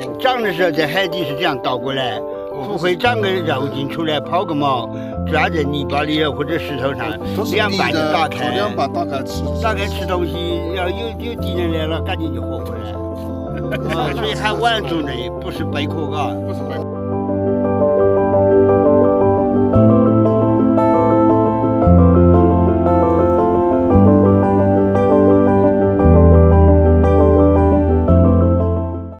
长的时候在海底是这样倒过来，不会长个肉筋出来抛个锚，抓在泥巴里或者石头上，两半就打开，打开吃东西，要有敌人来了，赶紧就活回来。所以还晚族内不是贝壳，嘎。 不是贝壳。